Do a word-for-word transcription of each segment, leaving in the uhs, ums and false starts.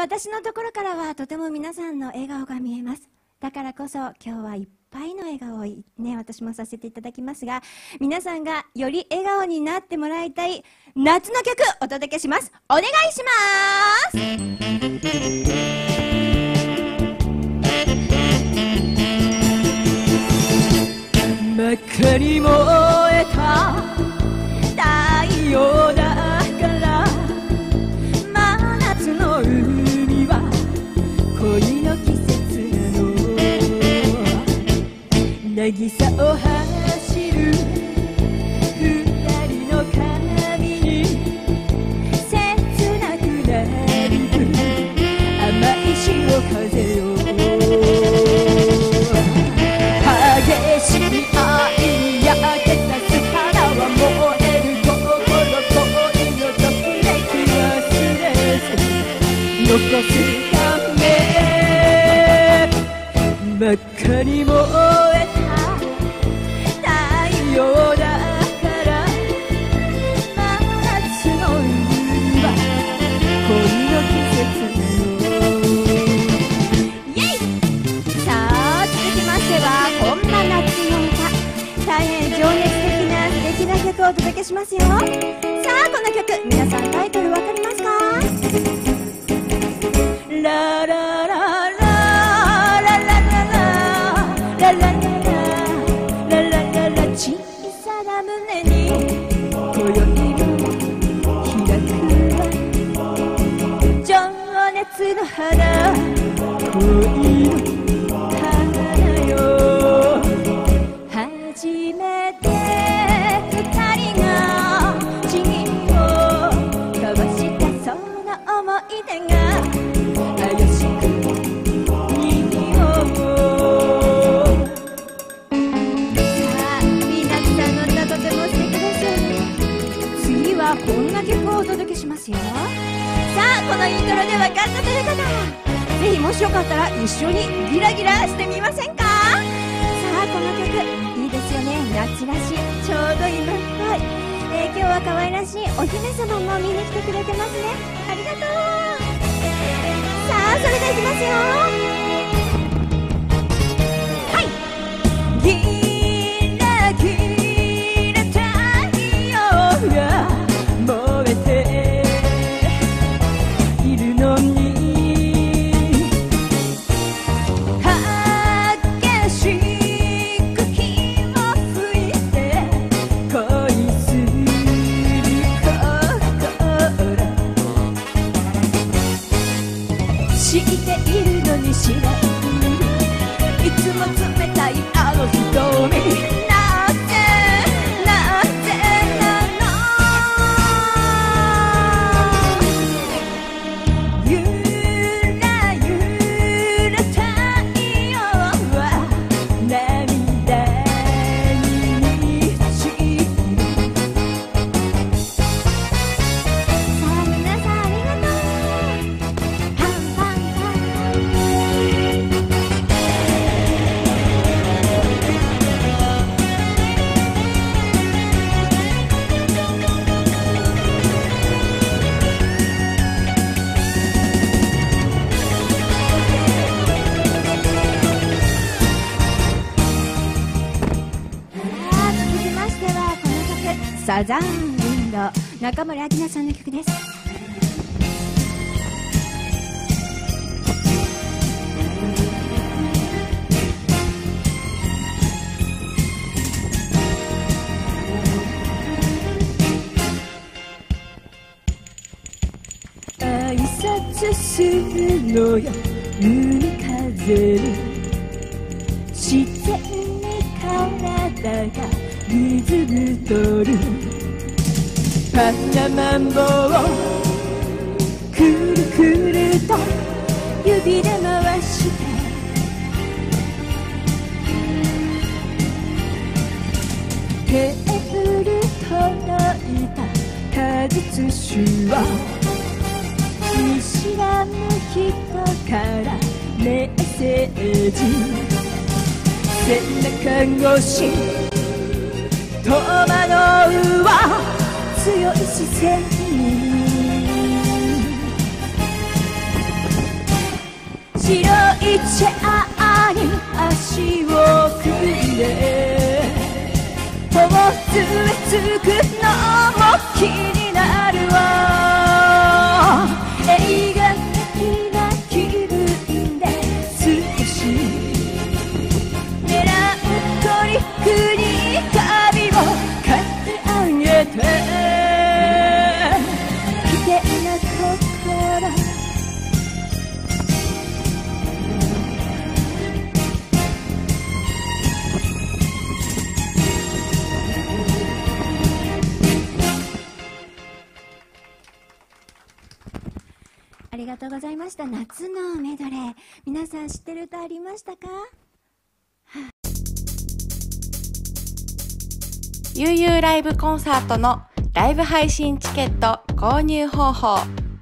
私のところからはとても皆さんの笑顔が見えます。だからこそ今日はいっぱいの笑顔をね、私もさせていただきますが、皆さんがより笑顔になってもらいたい夏の曲お届けします。お願いします。真っ赤に燃えた太陽だから真夏の海は恋の季節なの。渚を走る二人の髪に切なくなびく甘い潮風よ。激しい愛焼けた素肌は燃える心恋のときめき忘れず残すため真っ赤に燃えた太陽だから真夏の海は恋の季節イエイ。さあ続きましてはこんな夏の歌、大変情熱的な素敵な曲をお届けしますよ。さあこの曲皆さんタイトルわかりますか？ララララララララララララララ小さな胸に今宵も開くは情熱の花恋の花よ。初めて二人が誓いを交わしたその思い出が怪しく匂う。さあ皆さんの歌とても素敵です。次はこんな曲をお届けしますよ。さあこのイントロで分かったという方、ぜひもしよかったら一緒にギラギラしてみませんか？さあこの曲いいですよね。夏らしいちょうど今っぽい、えー、今日は可愛らしいお姫様も見に来てくれてますね。ありがとう。さあそれではいきますよ。はい。ギラギラ太陽が燃えているのに知っているのに知らないいつも冷たいあの瞳。なぜなぜなの。ゆらゆら太陽は涙に満ちる。さあ皆さんありがとう。サザンウィンド、中森明菜さんの曲です。挨拶するのよ海風に自然に体がリズム取る。パナマンボをくるくると指で回してテーブル届いた果実酒を見知らぬ人からメッセージ。背中越し戸惑うは強い視線に白いチェアに足を組んで頬杖つくのも気になるわ。映画的な気分で少しメランコリックに髪を刈ってあげて、危険な心ありがとうございました。夏のメドレー、皆さん知ってる歌ありましたか？ ゆうゆうライブコンサートのライブ配信チケット購入方法。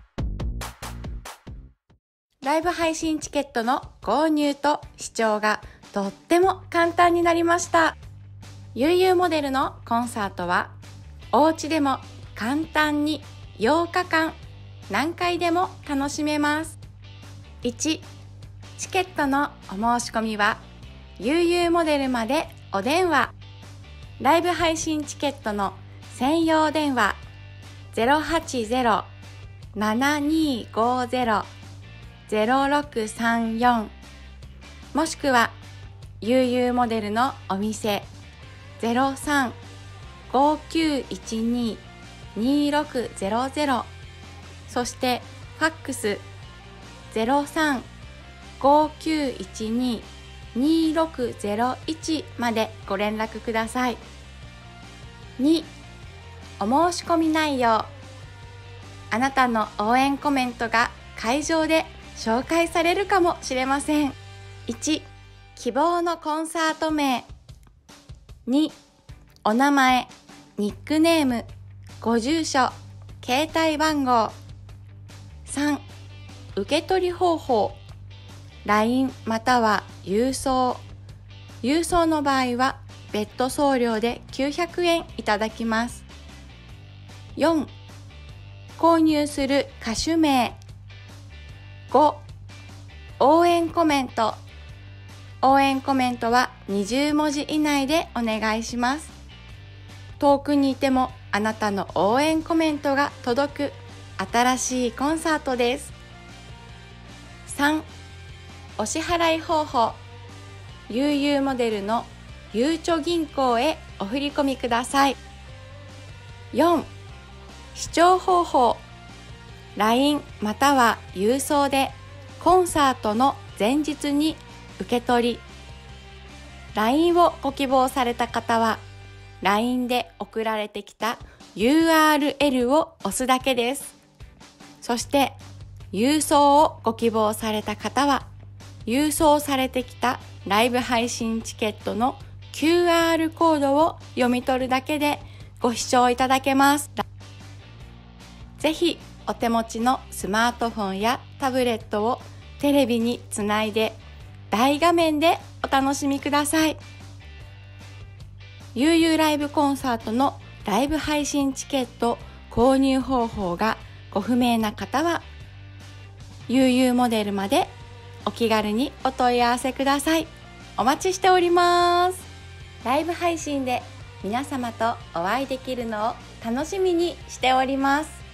ライブ配信チケットの購入と視聴がとっても簡単になりました。ゆうゆうモデルのコンサートはお家でも簡単にようかかん何回でも楽しめます。いち、チケットのお申し込みはゆうゆうモデルまでお電話。ライブ配信チケットの専用電話 ゼロはちゼロ ななにごゼロ ゼロろくさんよん もしくはゆうゆうモデルのお店 ゼロさん ごきゅういちに にろくゼロゼロ、そしてファックス ゼロさん ごきゅういちに にろくゼロいち までご連絡ください。に、お申し込み内容。あなたの応援コメントが会場で紹介されるかもしれません。いち、希望のコンサート名。に、お名前、ニックネーム、ご住所、携帯番号。さん、受け取り方法。ライン または郵送。郵送の場合は別途送料できゅうひゃくえんいただきます。よん、購入する歌手名。ご、応援コメント。応援コメントはにじゅうもじ以内でお願いします。遠くにいてもあなたの応援コメントが届く新しいコンサートです。さん、お支払い方法。ゆうゆうモデルのゆうちょ銀行へお振り込みください。よん、視聴方法。ライン または郵送でコンサートの前日に受け取り。ライン をご希望された方は ライン で送られてきた ユーアールエル を押すだけです。そして郵送をご希望された方は郵送されてきたライブ配信チケットの キューアール コードを読み取るだけでご視聴いただけます。ぜひお手持ちのスマートフォンやタブレットをテレビにつないで大画面でお楽しみください。ゆうゆうライブコンサートのライブ配信チケット購入方法がご不明な方はゆうゆうモデルまでお気軽にお問い合わせください。お待ちしております。ライブ配信で皆様とお会いできるのを楽しみにしております。